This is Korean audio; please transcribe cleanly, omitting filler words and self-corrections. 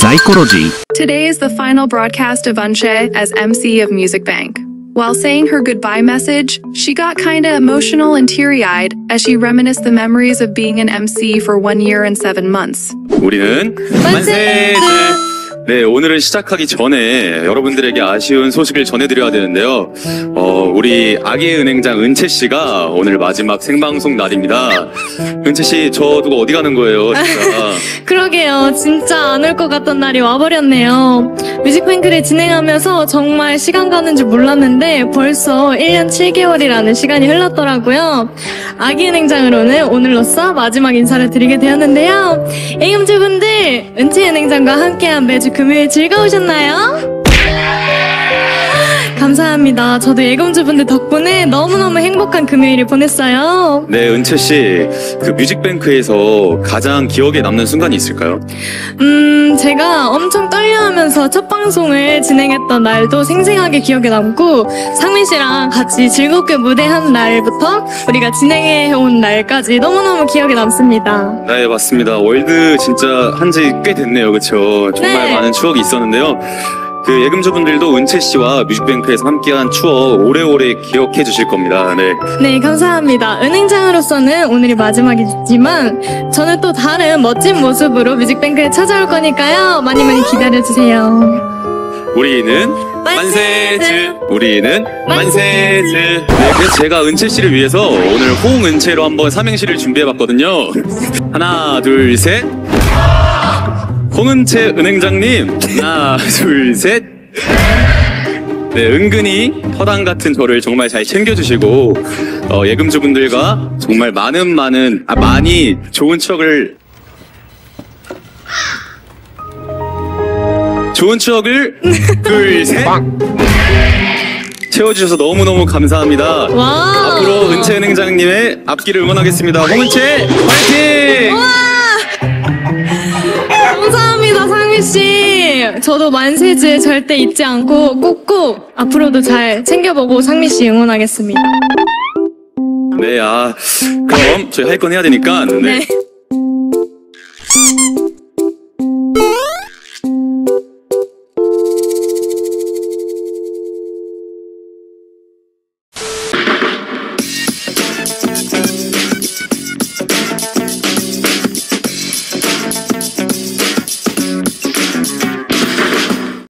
Psychology. Today is the final broadcast of Unche as MC of Music Bank. While saying her goodbye message, she got kinda emotional and teary-eyed as she reminisced the memories of being an MC for 1 year and 7 months. 우리는 만세! 네, 오늘은 시작하기 전에 여러분들에게 아쉬운 소식을 전해드려야 되는데요. 우리 아기의 은행장 은채 씨가 오늘 마지막 생방송 날입니다. 은채 씨, 저 두고 어디 가는 거예요, 진짜? 그러게요. 진짜 안 올 것 같던 날이 와버렸네요. 뮤직뱅크를 진행하면서 정말 시간 가는 줄 몰랐는데 벌써 1년 7개월이라는 시간이 흘렀더라고요. 아기은행장으로는 오늘로써 마지막 인사를 드리게 되었는데요. A음주분들, 은채은행장과 함께한 매주 금요일 즐거우셨나요? 감사합니다. 저도 예금주분들 덕분에 너무너무 행복한 금요일을 보냈어요. 네, 은채 씨, 그 뮤직뱅크에서 가장 기억에 남는 순간이 있을까요? 제가 엄청 떨려하면서 첫 방송을 진행했던 날도 생생하게 기억에 남고 상민 씨랑 같이 즐겁게 무대한 날부터 우리가 진행해온 날까지 너무너무 기억에 남습니다. 네, 맞습니다. 월드 진짜 한지 꽤 됐네요, 그렇죠? 정말 네. 많은 추억이 있었는데요. 그 예금주분들도 은채 씨와 뮤직뱅크에서 함께한 추억 오래오래 기억해 주실 겁니다. 네. 네, 감사합니다. 은행장으로서는 오늘이 마지막이지만 저는 또 다른 멋진 모습으로 뮤직뱅크에 찾아올 거니까요. 많이 많이 기다려주세요. 우리는 만세즈. 우리는 만세즈. 네, 그래서 제가 은채 씨를 위해서 오늘 홍은채로 한번 삼행시를 준비해봤거든요. 하나, 둘, 셋. 홍은채 은행장님, 하나, 둘, 셋. 네, 은근히 허당 같은 저를 정말 잘 챙겨주시고 예금주분들과 정말 많이 좋은 추억을 둘, 셋 채워주셔서 너무너무 감사합니다. 와. 앞으로 은채 은행장님의 앞길을 응원하겠습니다. 홍은채 화이팅! 감사합니다, 상민씨. 저도 만세즈 절대 잊지 않고 꼭꼭 앞으로도 잘 챙겨보고 상민씨 응원하겠습니다. 네, 그럼 저희 할 건 해야 되니까. 네.